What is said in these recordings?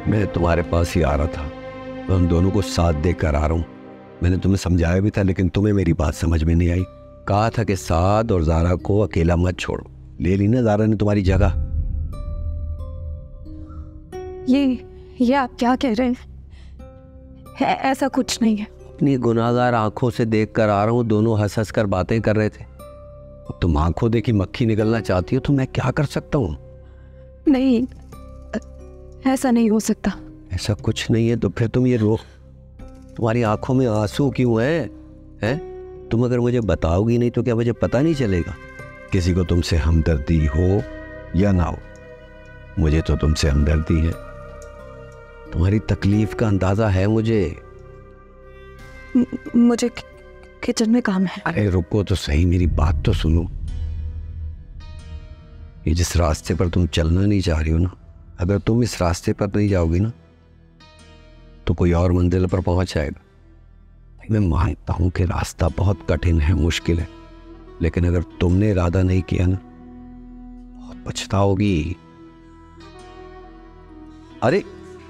मैं तुम्हारे पास ही आ रहा था, मैं उन दोनों को साथ देख कर आ रहा हूँ। मैंने तुम्हें समझाया भी था, लेकिन तुम्हें मेरी बात समझ में नहीं आई। कहा था कि साद और ज़ारा को अकेला मत छोड़ो। ले ली ना ज़ारा ने तुम्हारी जगह। ये आप क्या कह रहे हैं? ऐसा कुछ नहीं है। अपनी गुनाहगार आंखों से देख कर आ रहा हूँ, दोनों हंस हंस कर बातें कर रहे थे। अब तुम आंखों देखी मक्खी निकलना चाहती हो तो मैं क्या कर सकता हूँ? नहीं, ऐसा नहीं हो सकता। ऐसा कुछ नहीं है तो फिर तुम ये रो, तुम्हारी आंखों में आंसू क्यों हैं? तुम अगर मुझे बताओगी नहीं तो क्या मुझे पता नहीं चलेगा? किसी को तुमसे हमदर्दी हो या ना हो, मुझे तो तुमसे हमदर्दी है। तुम्हारी तकलीफ का अंदाजा है मुझे। मुझे किचन में काम है। अरे रुको तो सही, मेरी बात तो सुनो। ये जिस रास्ते पर तुम चलना नहीं चाह रही हो ना, अगर तुम इस रास्ते पर नहीं जाओगी ना तो कोई और मंजिल पर पहुंच जाएगा। मैं मानता हूं कि रास्ता बहुत कठिन है, मुश्किल है, लेकिन अगर तुमने इरादा नहीं किया ना बहुत पछताओगी। अरे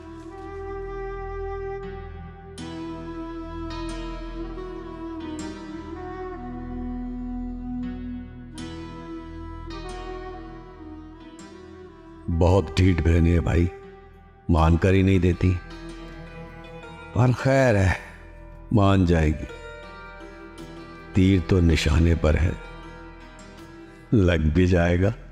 बहुत ढीठ बहनी है भाई, मानकर ही नहीं देती। पर खैर है, मान जाएगी। तीर तो निशाने पर है, लग भी जाएगा।